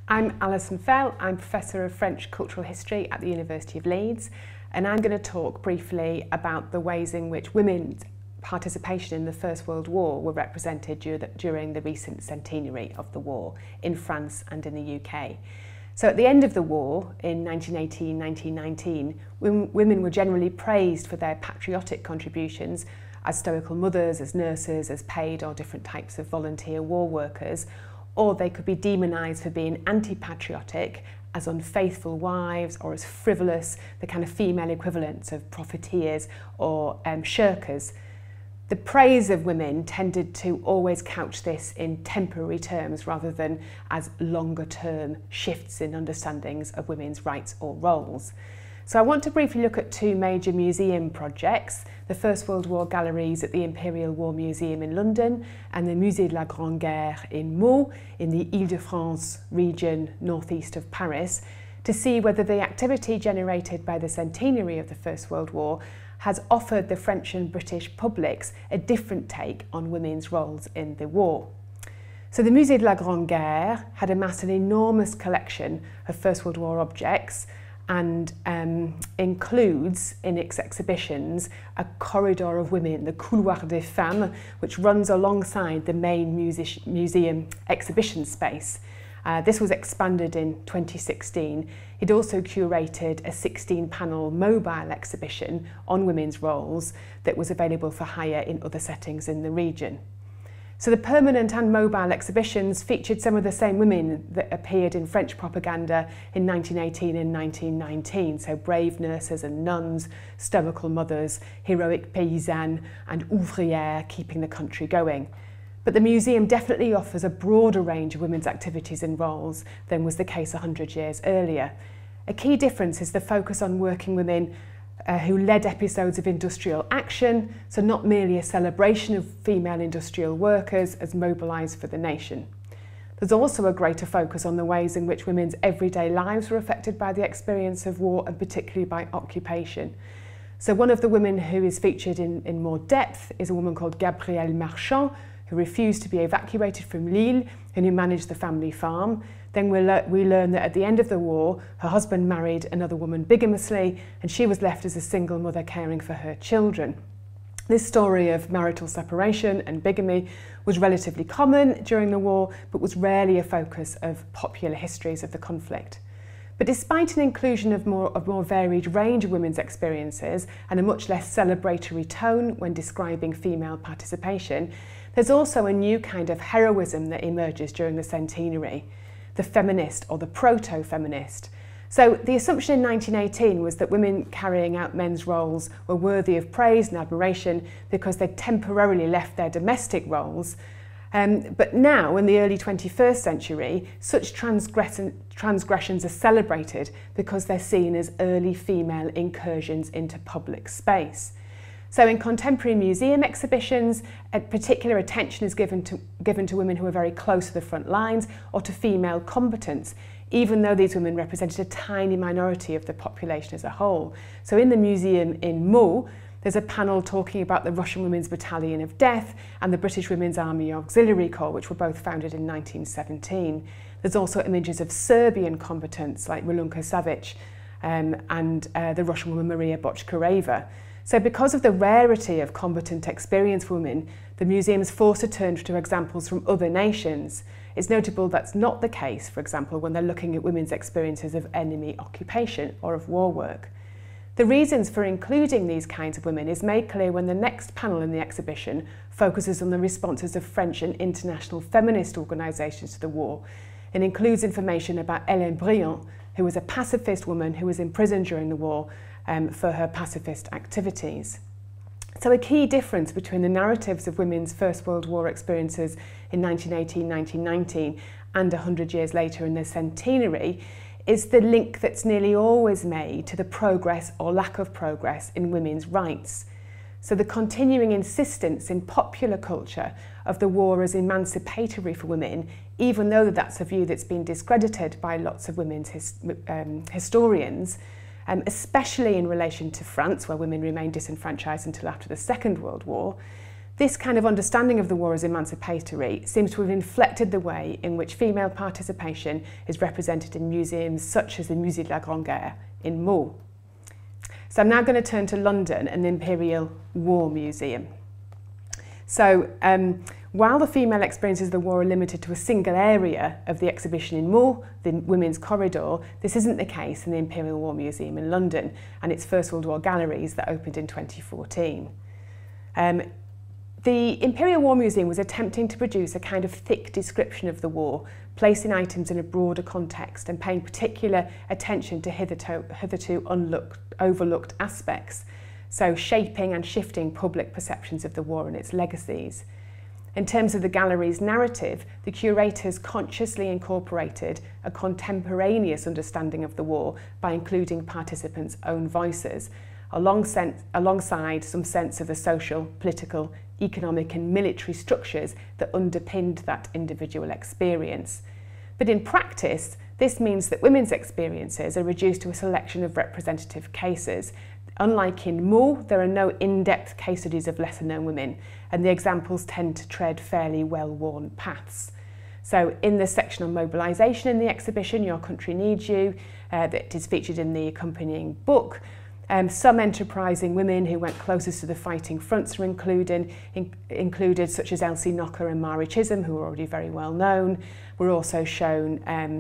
I'm Alison Fell, I'm Professor of French Cultural History at the University of Leeds, and I'm going to talk briefly about the ways in which women's participation in the First World War were represented during the recent centenary of the war in France and in the UK. So at the end of the war, in 1918-1919, women were generally praised for their patriotic contributions as stoical mothers, as nurses, as paid or different types of volunteer war workers, or they could be demonised for being anti-patriotic, as unfaithful wives, or as frivolous, the kind of female equivalents of profiteers or shirkers. The praise of women tended to always couch this in temporary terms rather than as longer-term shifts in understandings of women's rights or roles. So I want to briefly look at two major museum projects, the First World War galleries at the Imperial War Museum in London and the Musée de la Grande Guerre in Meaux in the Île-de-France region northeast of Paris, to see whether the activity generated by the centenary of the First World War has offered the French and British publics a different take on women's roles in the war. So the Musée de la Grande Guerre had amassed an enormous collection of First World War objects and includes in its exhibitions a corridor of women, the Couloir des Femmes, which runs alongside the main museum exhibition space. This was expanded in 2016. It also curated a 16-panel mobile exhibition on women's roles that was available for hire in other settings in the region. So the permanent and mobile exhibitions featured some of the same women that appeared in French propaganda in 1918 and 1919, so brave nurses and nuns, stoical mothers, heroic paysannes and ouvrières keeping the country going. But the museum definitely offers a broader range of women's activities and roles than was the case 100 years earlier. A key difference is the focus on working women who led episodes of industrial action, so not merely a celebration of female industrial workers as mobilised for the nation. There's also a greater focus on the ways in which women's everyday lives were affected by the experience of war and particularly by occupation. So one of the women who is featured in more depth is a woman called Gabrielle Marchand, who refused to be evacuated from Lille and who managed the family farm. Then we learn that at the end of the war, her husband married another woman bigamously, and she was left as a single mother caring for her children. This story of marital separation and bigamy was relatively common during the war, but was rarely a focus of popular histories of the conflict. But despite an inclusion of more varied range of women's experiences and a much less celebratory tone when describing female participation, there's also a new kind of heroism that emerges during the centenary, the feminist or the proto-feminist. So the assumption in 1918 was that women carrying out men's roles were worthy of praise and admiration because they'd temporarily left their domestic roles. But now, in the early 21st century, such transgressions are celebrated because they're seen as early female incursions into public space. So in contemporary museum exhibitions, a particular attention is given to women who are very close to the front lines or to female combatants, even though these women represented a tiny minority of the population as a whole. So in the museum in Meaux, there's a panel talking about the Russian Women's Battalion of Death and the British Women's Army Auxiliary Corps, which were both founded in 1917. There's also images of Serbian combatants like Milunka Savic and the Russian woman Maria Bochkareva. So because of the rarity of combatant experience for women, the museum is forced to turn to examples from other nations. It's notable that's not the case, for example, when they're looking at women's experiences of enemy occupation or of war work. The reasons for including these kinds of women is made clear when the next panel in the exhibition focuses on the responses of French and international feminist organisations to the war and includes information about Hélène Briand, who was a pacifist woman who was imprisoned during the war for her pacifist activities. So a key difference between the narratives of women's First World War experiences in 1918-1919 and 100 years later in the centenary is the link that's nearly always made to the progress or lack of progress in women's rights. So the continuing insistence in popular culture of the war as emancipatory for women, even though that's a view that's been discredited by lots of women's historians, especially in relation to France, where women remained disenfranchised until after the Second World War, This kind of understanding of the war as emancipatory seems to have inflected the way in which female participation is represented in museums such as the Musée de la Grande Guerre in Meaux. So I'm now going to turn to London and the Imperial War Museum. So while the female experiences of the war are limited to a single area of the exhibition in Meaux, the Women's Corridor, this isn't the case in the Imperial War Museum in London and its First World War galleries that opened in 2014. The Imperial War Museum was attempting to produce a kind of thick description of the war, placing items in a broader context and paying particular attention to hitherto overlooked aspects, so shaping and shifting public perceptions of the war and its legacies. In terms of the gallery's narrative, the curators consciously incorporated a contemporaneous understanding of the war by including participants' own voices, alongside some sense of the social, political, economic and military structures that underpinned that individual experience. But in practice, this means that women's experiences are reduced to a selection of representative cases. Unlike in Meaux, there are no in-depth case studies of lesser-known women, and the examples tend to tread fairly well-worn paths. So in the section on mobilisation in the exhibition, Your Country Needs You, that is featured in the accompanying book, some enterprising women who went closest to the fighting fronts are included, such as Elsie Knocker and Mari Chisholm, who are already very well known. We're also shown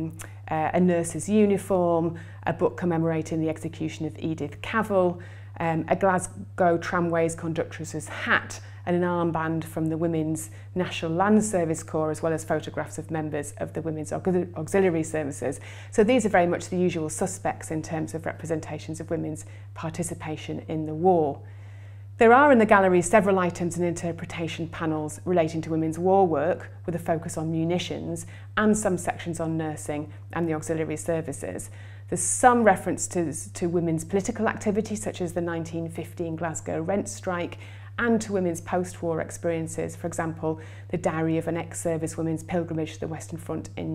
a nurse's uniform, a book commemorating the execution of Edith Cavell, a Glasgow Tramways conductress's hat, and an armband from the Women's National Land Service Corps, as well as photographs of members of the Women's Auxiliary Services. So these are very much the usual suspects in terms of representations of women's participation in the war. There are in the gallery several items and interpretation panels relating to women's war work, with a focus on munitions, and some sections on nursing and the auxiliary services. There's some reference to women's political activity, such as the 1915 Glasgow rent strike, and to women's post-war experiences, for example, the diary of an ex-service women's pilgrimage to the Western Front in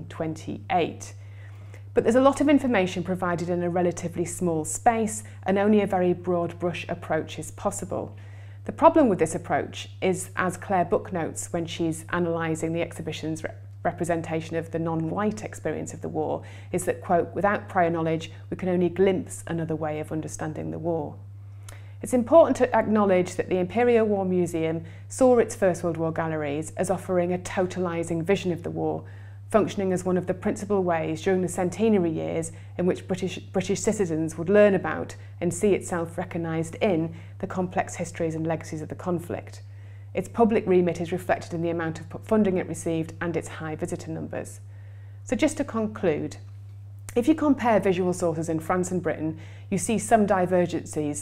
1928. But there's a lot of information provided in a relatively small space, and only a very broad brush approach is possible. The problem with this approach is, as Claire Book notes when she's analysing the exhibition's representation of the non-white experience of the war, is that, quote, without prior knowledge, we can only glimpse another way of understanding the war. It's important to acknowledge that the Imperial War Museum saw its First World War galleries as offering a totalising vision of the war, functioning as one of the principal ways during the centenary years in which British citizens would learn about and see itself recognised in the complex histories and legacies of the conflict. Its public remit is reflected in the amount of funding it received and its high visitor numbers. So just to conclude, if you compare visual sources in France and Britain, you see some divergences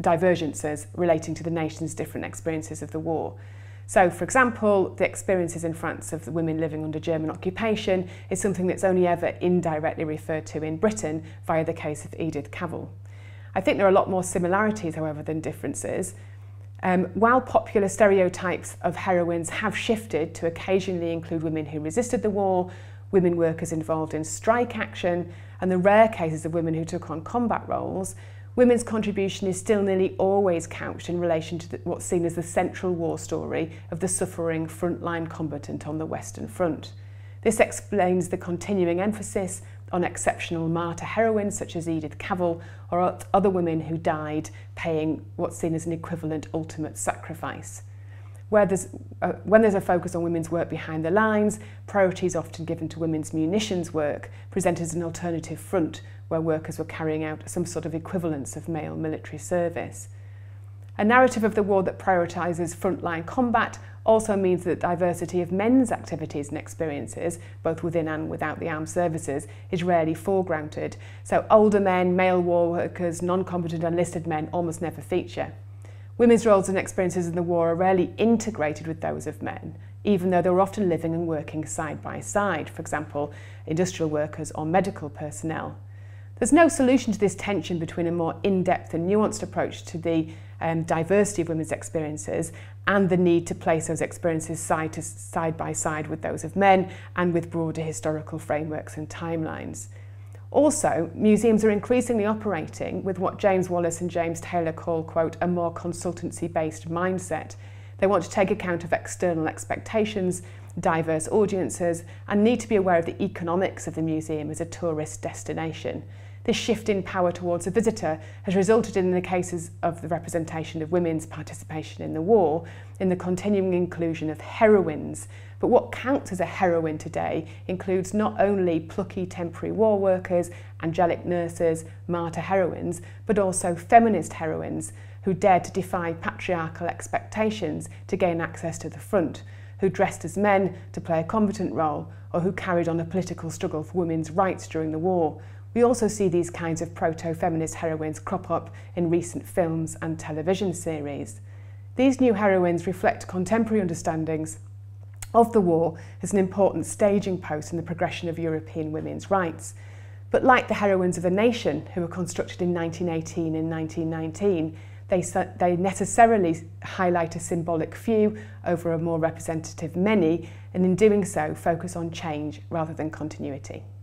relating to the nation's different experiences of the war. So, for example, the experiences in France of the women living under German occupation is something that's only ever indirectly referred to in Britain via the case of Edith Cavell. I think there are a lot more similarities, however, than differences. While popular stereotypes of heroines have shifted to occasionally include women who resisted the war, women workers involved in strike action, and the rare cases of women who took on combat roles, women's contribution is still nearly always couched in relation to what's seen as the central war story of the suffering frontline combatant on the Western Front. This explains the continuing emphasis on exceptional martyr heroines such as Edith Cavell or other women who died paying what's seen as an equivalent ultimate sacrifice. When there's a focus on women's work behind the lines, priority is often given to women's munitions work, presented as an alternative front where workers were carrying out some sort of equivalence of male military service. A narrative of the war that prioritises frontline combat also means that diversity of men's activities and experiences, both within and without the armed services, is rarely foregrounded. So older men, male war workers, non-combatant enlisted men almost never feature. Women's roles and experiences in the war are rarely integrated with those of men, even though they were often living and working side by side, for example, industrial workers or medical personnel. There's no solution to this tension between a more in-depth and nuanced approach to the diversity of women's experiences and the need to place those experiences side by side with those of men and with broader historical frameworks and timelines. Also, museums are increasingly operating with what James Wallace and James Taylor call, quote, a more consultancy-based mindset, They want to take account of external expectations, diverse audiences, and need to be aware of the economics of the museum as a tourist destination. This shift in power towards the visitor has resulted in the cases of the representation of women's participation in the war in the continuing inclusion of heroines. But what counts as a heroine today includes not only plucky temporary war workers, angelic nurses, martyr heroines, but also feminist heroines who dared to defy patriarchal expectations to gain access to the front, who dressed as men to play a combatant role, or who carried on a political struggle for women's rights during the war. We also see these kinds of proto-feminist heroines crop up in recent films and television series. These new heroines reflect contemporary understandings of the war as an important staging post in the progression of European women's rights. But like the heroines of the nation, who were constructed in 1918 and 1919, they necessarily highlight a symbolic few over a more representative many, and in doing so focus on change rather than continuity.